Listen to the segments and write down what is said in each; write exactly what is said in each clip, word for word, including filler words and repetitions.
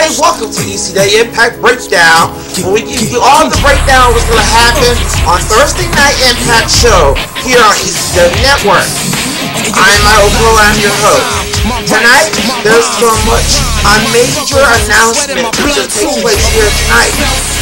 everybody, welcome to E C W Impact Breakdown, where we give you all the breakdown of what's going to happen on Thursday Night Impact show here on E C W Network. I'm Michael Cole, I'm your host. Tonight, there's so much a major announcement that's going to take place here tonight.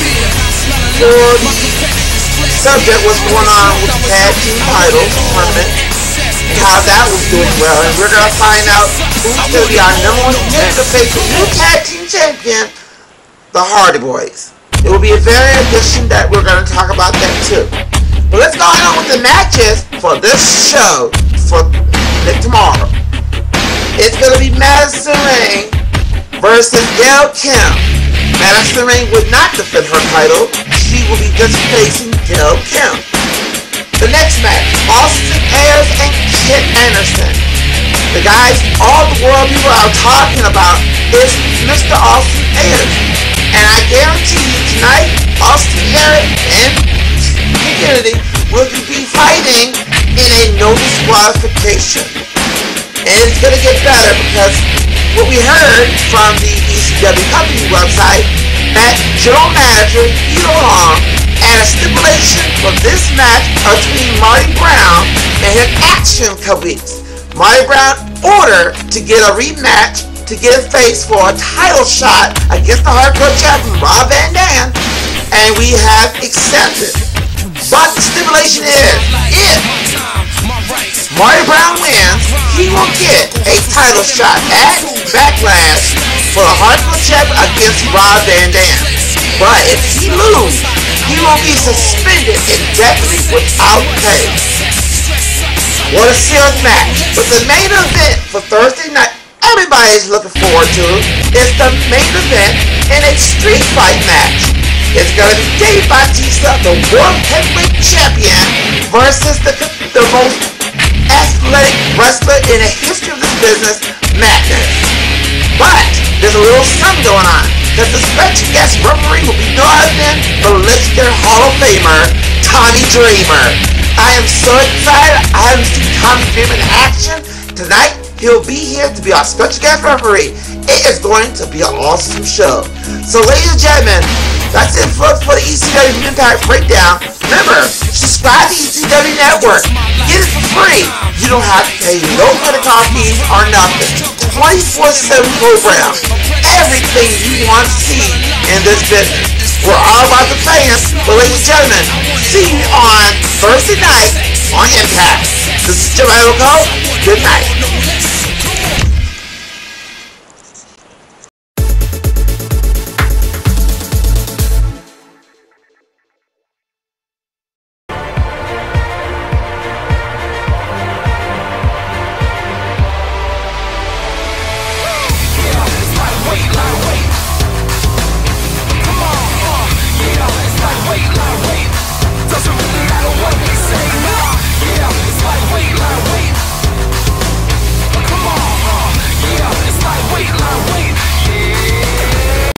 For the subject, what's going on with the tag team title tournament, how that was doing well, and we're going to find out who's going to be our number one contender to face the new tag team champion, the Hardy Boys. It will be a very edition that we're going to talk about that too. But let's go on with the matches for this show for tomorrow. It's going to be Madison Rayne versus Gail Kim. Madison Rayne would not defend her title. She will be just facing Gail Kim. The next match, Austin Aries and Kit Anderson. The guys all the world people are talking about is Mister Austin Aries. And I guarantee you tonight, Austin Aries and Kennedy will be fighting in a no disqualification. And it's going to get better because what we heard from the E C W company website, that general manager, Hito Long, and a stipulation for this match between Marty Brown and his action couple weeks. Marty Brown ordered to get a rematch to get a face for a title shot against the hardcore champion Rob Van Dam, and we have accepted. But the stipulation is, if Marty Brown wins, he will get a title shot at Backlash for the hardcore champion against Rob Van Dam. But if he loses, he will be suspended indefinitely without pay. What a serious match. But the main event for Thursday night, everybody's looking forward to, is the main event in a street fight match. It's going to be Dave Bautista, the World Heavyweight Champion, versus the, the most athletic wrestler in the history of this business, Madness. But there's a little something going on, because the special guest referee will be no other than the legendary Hall of Famer, Tommy Dreamer. I am so excited. I haven't seen Tommy Dreamer in action. Tonight, he'll be here to be our special guest referee. It is going to be an awesome show. So ladies and gentlemen, that's it for, for the E C W Impact Breakdown. Remember, subscribe to E C W Network. Get it for free. You don't have to pay no credit card fees or nothing. twenty-four seven program. Everything you want to see in this business. We're all about the fans. But ladies and gentlemen, see you on Thursday night on Impact. This is Jim Michael Cole. Good night.